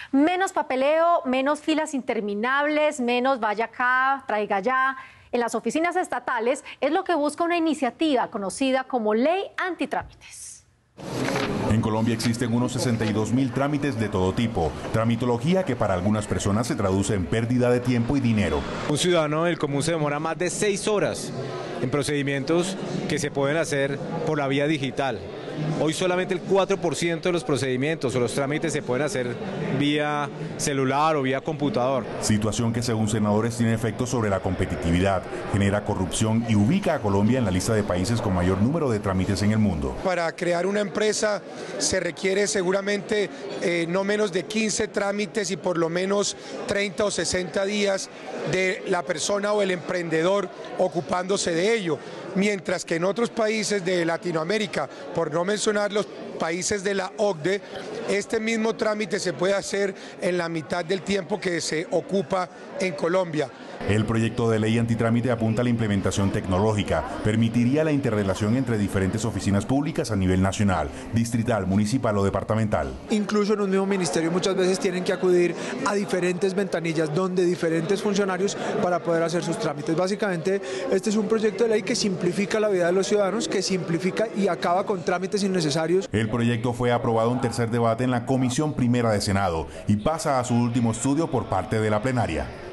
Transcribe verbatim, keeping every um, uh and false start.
Menos papeleo, menos filas interminables, menos vaya acá, traiga allá. En las oficinas estatales es lo que busca una iniciativa conocida como Ley Antitrámites. En Colombia existen unos sesenta y dos mil trámites de todo tipo, tramitología que para algunas personas se traduce en pérdida de tiempo y dinero. Un ciudadano del común se demora más de seis horas en procedimientos que se pueden hacer por la vía digital. Hoy solamente el cuatro por ciento de los procedimientos o los trámites se pueden hacer vía celular o vía computador. Situación que según senadores tiene efectos sobre la competitividad, genera corrupción y ubica a Colombia en la lista de países con mayor número de trámites en el mundo. Para crear una empresa se requiere seguramente eh, no menos de quince trámites y por lo menos treinta o sesenta días de la persona o el emprendedor ocupándose de ello. Mientras que en otros países de Latinoamérica, por no mencionar los países de la O C D E, este mismo trámite se puede hacer en la mitad del tiempo que se ocupa en Colombia. El proyecto de ley antitrámite apunta a la implementación tecnológica, permitiría la interrelación entre diferentes oficinas públicas a nivel nacional, distrital, municipal o departamental. Incluso en un mismo ministerio muchas veces tienen que acudir a diferentes ventanillas donde diferentes funcionarios para poder hacer sus trámites. Básicamente este es un proyecto de ley que simplifica la vida de los ciudadanos, que simplifica y acaba con trámites innecesarios. El proyecto fue aprobado en tercer debate en la Comisión Primera de Senado y pasa a su último estudio por parte de la plenaria.